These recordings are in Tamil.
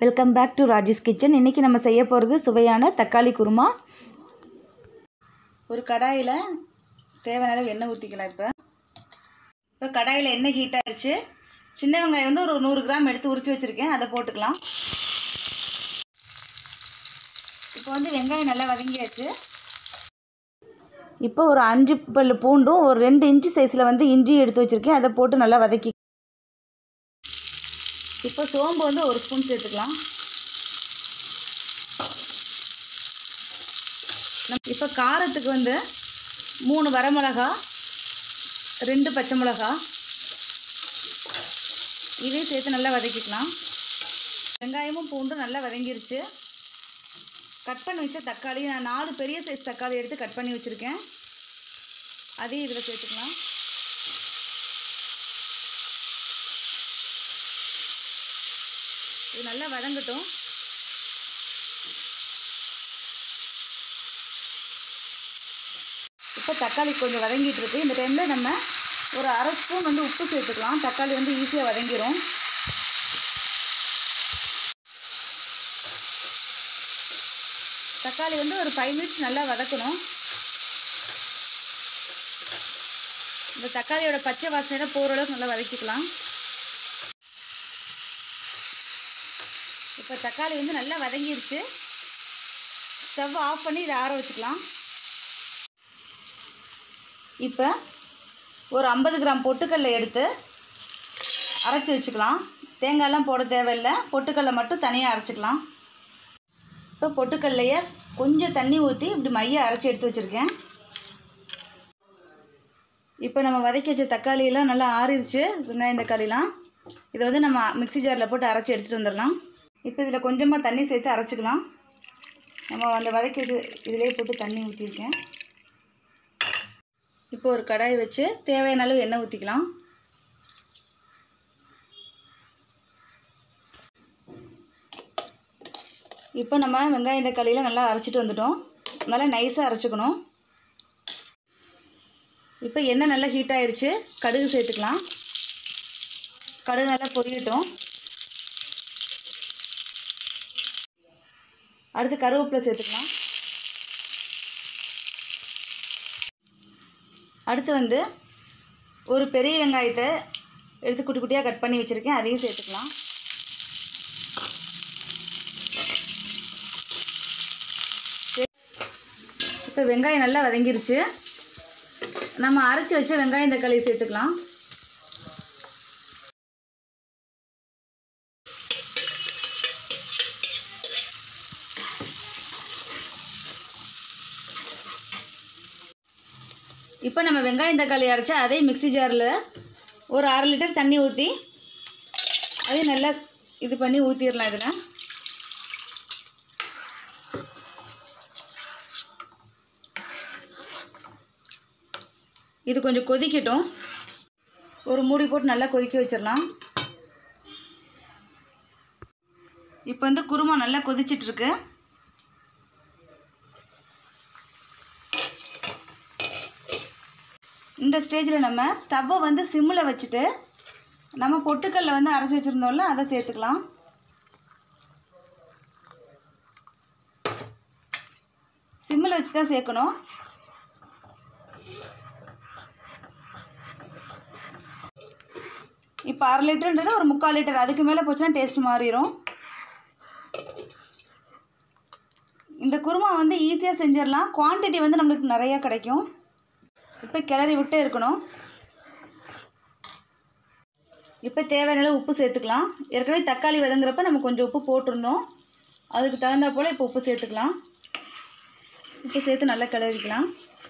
Welcome back to Rajesh kitchen. இன்றைக்கி நம்ம செய்ய போகிறது சுவையான தக்காளி குருமா. ஒரு கடாயில் தேவையான அளவு எண்ணெய் ஊற்றிக்கலாம். இப்போ கடாயில் எண்ணெய் ஹீட் ஆகிடுச்சு. சின்ன வெங்காயம் வந்து ஒரு 100 கிராம் எடுத்து உரித்து வச்சுருக்கேன், அதை போட்டுக்கலாம். இப்போ வந்து வெங்காயம் நல்லா வதங்கியாச்சு. இப்போ ஒரு 5 பல் பூண்டும் ஒரு 2 இன்ச்சு சைஸில் வந்து இஞ்சி எடுத்து வச்சுருக்கேன், அதை போட்டு நல்லா வதக்கி. இப்போ சோம்பு வந்து 1 ஸ்பூன் சேர்த்துக்கலாம். இப்போ காரத்துக்கு வந்து 3 வரமிளகா, 2 பச்சை மிளகா, இதையும் சேர்த்து நல்லா வதக்கிக்கலாம். வெங்காயமும் பூண்டும் நல்லா வதங்கிருச்சு. கட் பண்ணி வச்ச தக்காளி, நான் 4 பெரிய சைஸ் தக்காளி எடுத்து கட் பண்ணி வச்சுருக்கேன், அதையும் இதில் சேர்த்துக்கலாம். இது நல்லா வதங்கட்டும். இப்போ தக்காளி கொஞ்சம் வதங்கிட்டு இருக்கு. இந்த டைமில் நம்ம ஒரு 1/2 ஸ்பூன் வந்து உப்பு சேர்த்துக்கலாம். தக்காளி வந்து ஈஸியாக வதங்கிடும். தக்காளி வந்து ஒரு 5 மினிட்ஸ் நல்லா வதக்கணும். இந்த தக்காளியோட பச்சை வாசனை போகிற அளவுக்கு நல்லா வதக்கிக்கலாம். இப்போ தக்காளி வந்து நல்லா வதங்கிருச்சு. ஸ்டவ் ஆஃப் பண்ணி இதை ஆற வச்சுக்கலாம். இப்போ ஒரு 50 கிராம் பொட்டுக்கடலை எடுத்து அரைச்சி வச்சுக்கலாம். தேங்காயெல்லாம் போட தேவையில்லை, பொட்டுக்கடலை மட்டும் தனியாக அரைச்சிக்கலாம். இப்போ பொட்டுக்கடலையை கொஞ்சம் தண்ணி ஊற்றி இப்படி மைய அரைச்சி எடுத்து வச்சுருக்கேன். இப்போ நம்ம வதக்கி வச்ச தக்காளியெல்லாம் நல்லா ஆறிடுச்சு. வெங்காயம் தக்காளிலாம் இதை வந்து நம்ம மிக்ஸி ஜாரில் போட்டு அரைச்சி எடுத்துகிட்டு வந்துடலாம். இப்போ இதில் கொஞ்சமாக தண்ணி சேர்த்து அரைச்சிக்கலாம். நம்ம அந்த வதக்கி வச்சு இதிலே போட்டு தண்ணி ஊற்றிருக்கேன். இப்போ ஒரு கடாய் வச்சு தேவையான அளவு எண்ணெய் ஊற்றிக்கலாம். இப்போ நம்ம வெங்காயம் தக்காளியில் நல்லா அரைச்சிட்டு வந்துட்டோம். நல்லா நைஸாக அரைச்சிக்கணும். இப்போ எண்ணெய் நல்லா ஹீட் ஆகிருச்சு. கடுகு சேர்த்துக்கலாம். கடுகு நல்லா பொரியட்டும். அடுத்து கருவேப்பிலை சேர்த்துக்கலாம். அடுத்து வந்து ஒரு பெரிய வெங்காயத்தை எடுத்து குட்டி குட்டியாக கட் பண்ணி வச்சுருக்கேன், அதையும் சேர்த்துக்கலாம். இப்போ வெங்காயம் நல்லா வதங்கிருச்சு. நம்ம அரைச்சி வச்ச வெங்காயம் தக்காளியை சேர்த்துக்கலாம். இப்போ நம்ம வெங்காயம் தக்காளி அரைச்சா அதே மிக்ஸி ஜாரில் ஒரு 1/2 லிட்டர் தண்ணி ஊற்றி அதையும் நல்லா இது பண்ணி ஊற்றிடலாம். இதில் இது கொஞ்சம் கொதிக்கட்டும். ஒரு மூடி போட்டு நல்லா கொதிக்க வச்சிடலாம். இப்போ வந்து குருமா நல்லா கொதிச்சிட்ருக்கு. இந்த ஸ்டேஜில் நம்ம ஸ்டவ்வை வந்து சிம்மில் வச்சுட்டு நம்ம பொட்டுக்கல்ல வந்து அரைச்சி வச்சுருந்தோம்ல, அதை சேர்த்துக்கலாம். சிம்மில் வச்சு தான் சேர்க்கணும். இப்போ 1/2 லிட்டருன்றது ஒரு 3/4 லிட்டர், அதுக்கு மேலே போச்சுன்னா டேஸ்ட் மாறிடும். இந்த குருமா வந்து ஈஸியாக செஞ்சிடலாம். குவான்டிட்டி வந்து நம்மளுக்கு நிறையா கிடைக்கும். இப்போ கிளறி விட்டே இருக்கணும். இப்போ தேவையான அளவு உப்பு சேர்த்துக்கலாம். ஏற்கனவே தக்காளி வதங்குறப்ப நம்ம கொஞ்சம் உப்பு போட்டிருந்தோம், அதுக்கு தகுந்தா போல் இப்போ உப்பு சேர்த்துக்கலாம். உப்பு சேர்த்து நல்லா கிளறிக்கலாம்.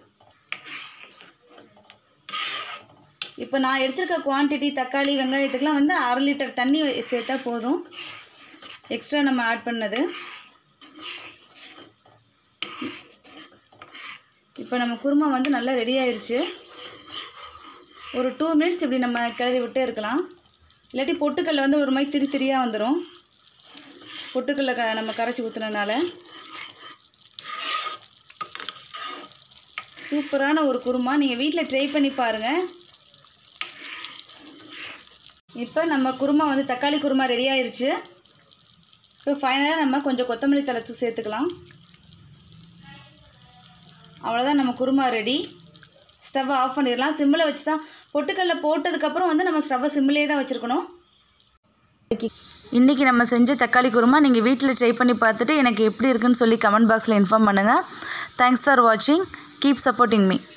இப்போ நான் எடுத்துருக்க குவான்டிட்டி தக்காளி வெங்காயத்துக்கெலாம் வந்து 1/2 லிட்டர் தண்ணி சேர்த்தா போதும், எக்ஸ்ட்ரா நம்ம ஆட் பண்ணது. இப்போ நம்ம குருமா வந்து நல்லா ரெடி ஆயிடுச்சு. ஒரு 2 மினிட்ஸ் இப்படி நம்ம கிளறி விட்டே இருக்கலாம். இல்லாட்டி பொட்டுக்கல்ல வந்து ஒரு மாதிரி திரியாக வந்துடும், பொட்டுக்கல்ல நம்ம கரைச்சி ஊற்றுனதுனால. சூப்பரான ஒரு குருமா, நீங்கள் வீட்டில் ட்ரை பண்ணி பாருங்கள். இப்போ நம்ம குருமா வந்து தக்காளி குருமா ரெடி ஆயிருச்சு. இப்போ ஃபைனலாக நம்ம கொஞ்சம் கொத்தமல்லி தழை சேர்த்துக்கலாம். அவ்வளோதான், நம்ம குருமா ரெடி. ஸ்டவ்வை ஆஃப் பண்ணிடலாம். சிம்மில் வச்சு தான் பொட்டுக்கடலை போட்டதுக்கப்புறம் வந்து நம்ம ஸ்டவ்வை சிம்மிலே தான் வச்சுருக்கணும். இன்றைக்கி நம்ம செஞ்ச தக்காளி குருமா நீங்கள் வீட்டில் ட்ரை பண்ணி பார்த்துட்டு எனக்கு எப்படி இருக்குன்னு சொல்லி கமெண்ட் பாக்ஸில் இன்ஃபார்ம் பண்ணுங்கள். தேங்க்ஸ் ஃபார் வாட்சிங். Keep supporting me.